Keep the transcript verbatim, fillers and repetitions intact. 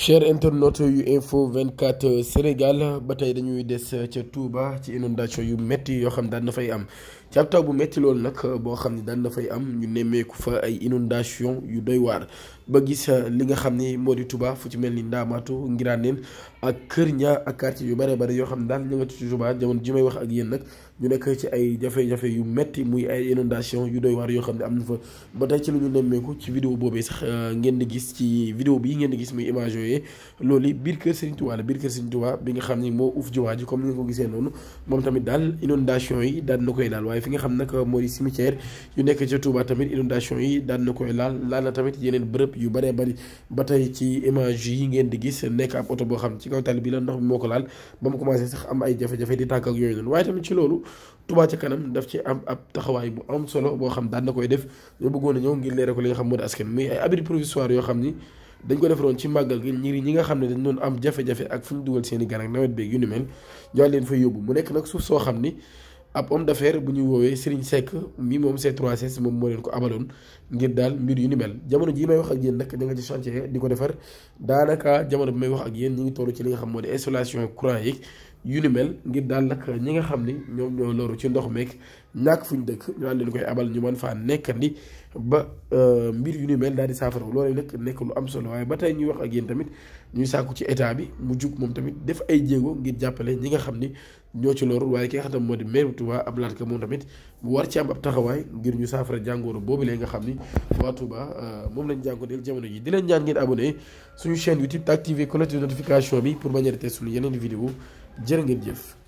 cher internaute yu info vingt-quatre Sénégal ba tey dañuy des ca Touba ci inondation yu métti yoo xam daan na fay am ci ab taw bu métti loolu nag boo xam ne daan na fay am ñu nemmeeku fa ay inondation yu doy waar ba gis li nga xam ni moo di Touba fu ci mel ni Ndaamaatu Ngiraaneen ak Kër Ñaa ak quartier yu bare bare yoo xam ne daal ñu nga ci Touba jamono ji may wax ak yéen nag ñu nekk ci ay jafe-jafe yu métti muy ay inondation yu doy waar yoo xam ne am na fa ba tey ci lu ñu nemmeeku ci vidéo boobee sax ngeen di gis ci vidéo bii ngeen di gis muy image yooyu loolu biir kër Serigne Touba la biir kër Serigne Touba bi nga xam ni moo uuf jumaa ji comme ni nga ko gisee noonu moom tamit daal inondation yi daan na koy laal waaye fi nga xam nag moo di cimetière yu nekk ca Touba tamit inondation yi daan na koy laal laal na tamit yeneen bërëb yu bëree bëri ba tey ci image yi ngeen di gis nekk ab oto boo xam ci kaw tali bi la ndox bi moo ko laal ba mu commencé sax am ay jafe-jafe di tàkk ak yooyu noonu waaye tamit ci loolu Touba ca kanam daf ci am ab taxawaay bu am solo boo xam daan na koy def ñu bëggoon a ñëw ngir leeral ko li nga xam moo di askan muy ay abri provisoire yoo xam ni dañ ko defaroon ci màggal gi ñi ñi nga xam ne dañ doon am jafe-jafe ak fu ñu dugal seen i gan ak nawet beeg yu ni mel ñoo leen fa yóbbu mu nekk nag suuf soo xam ni ab homme d'affaires bu ñuy woowee Serigne Seck mi moom C trois S moom moo leen ko abaloon ngir daal mbir yu ni mel jamono jii may wax ak yéen nag da nga ci chantier di ko defar daanaka jamono bi may wax ak yéen ñi ngi toll ci li nga xam moo di installation courant yi yu ni mel ngir daal nag ñi nga xam ni ñoom ñoo loru ci ndox meek ñàkk fu ñu dëkk ñu daan leen koy abal ñu mën faa nekkandi ba mbir yu ni mel daal di saafara loolu nag nekk lu am solo waaye ba tey ñuy wax ak yéen tamit ñuy sàkku ci état bi mu jug moom tamit def ay jéego ngir jàppale ñi nga xam ni ñoo ci loru waaye ki nga xam ne moo di maire Touba Abdou Lahad Ka moom tamit mu war ci am ab taxawaay ngir ñu saafara jàngoro boobu lee nga xam ni waa Touba moom lañ jànkuwanteel jamono ji di leen ñaan ngeen abonné suñu chaîne YouTube te activer cloche de notification bi pour bañ a rater suñu yeneen vidéo jërë ngeen jëf.